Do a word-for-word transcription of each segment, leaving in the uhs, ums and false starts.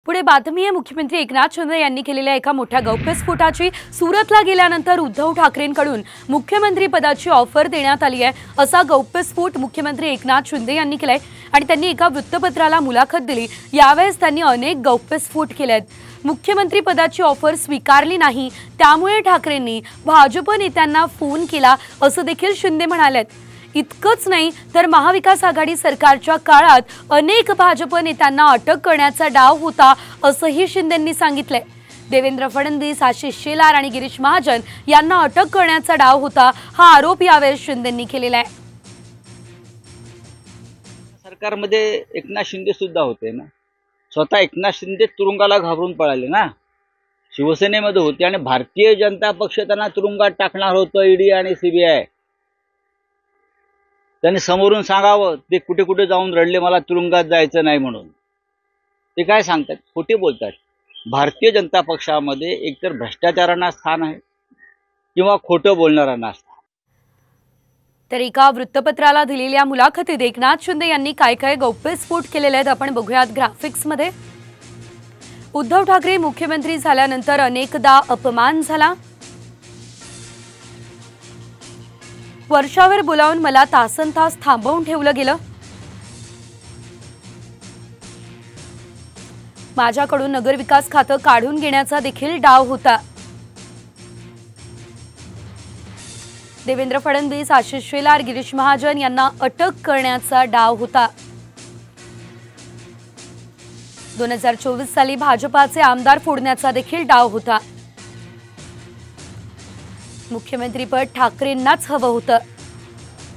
पुढे बातमी आहे मुख्यमंत्री एकनाथ शिंदे यांनी केलेल्या एका मोठ्या गौप्यस्फोटाची। सुरतला गेल्यानंतर उद्धव ठाकरेंकडून मुख्यमंत्री पदाची ऑफर देण्यात आली आहे असा गौप्यस्फोट मुख्यमंत्री एकनाथ शिंदे यांनी केलाय आणि त्यांनी एका वृत्तपत्राला मुलाखत दिली। यावेळेस त्यांनी अनेक गौप्यस्फोट केलेत। मुख्यमंत्री पदाची ऑफर स्वीकारली नाही, त्यामुळे ठाकरेंनी भाजप नेत्यांना फोन केला असं देखील शिंदे म्हणालेत। इतकंच नाही तर महाविकास आघाडी सरकारच्या काळात अनेक भाजप नेत्यांना अटक करण्याचा डाव होता असंही शिंदेंनी सांगितलंय। देवेंद्र फडणवीस, आशिष शेलार आणि गिरीश महाजन यांना अटक करण्याचा डाव होता, हा आरोप यावेळेस शिंदेंनी केलेला आहे। सरकारमध्ये एकनाथ शिंदे सुद्धा होते ना, स्वतः एकनाथ शिंदे तुरुंगाला घाबरून पळाले ना, शिवसेनेमध्ये होते आणि भारतीय जनता पक्ष त्यांना तुरुंगात टाकणार होतं। ईडी आणि सीबीआय त्यांनी समोरून सांगावं, ते कुठे कुठे जाऊन रडले मला तुरुंगात जायचं नाही म्हणून। ते काय सांगतात, खोटे बोलतात। भारतीय जनता पक्षामध्ये एकतर भ्रष्टाचारांना स्थान आहे किंवा खोटं बोलणाऱ्यांना स्थान। तर एका वृत्तपत्राला दिलेल्या मुलाखतीत एकनाथ शिंदे यांनी काय काय गौप्यस्फोट केलेले आहेत आपण बघूयात ग्राफिक्स मध्ये। उद्धव ठाकरे मुख्यमंत्री झाल्यानंतर अनेकदा अपमान झाला। वर्षावर बोलावून मला तासनतास थांबवून ठेवलं गेलं। माझ्याकडून नगरविकास खातं काढून घेण्याचा देखील डाव होता। देवेंद्र फडणवीस, आशिष शेलार, गिरीश महाजन यांना अटक करण्याचा डाव होता। दोन हजार चोवीस साली भाजपाचे आमदार फोडण्याचा देखील डाव होता। मुख्यमंत्रीपद ठाकरेंनाच हवं होतं।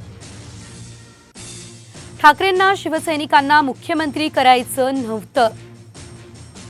ठाकरेंना शिवसैनिकांना मुख्यमंत्री करायचं नव्हतं।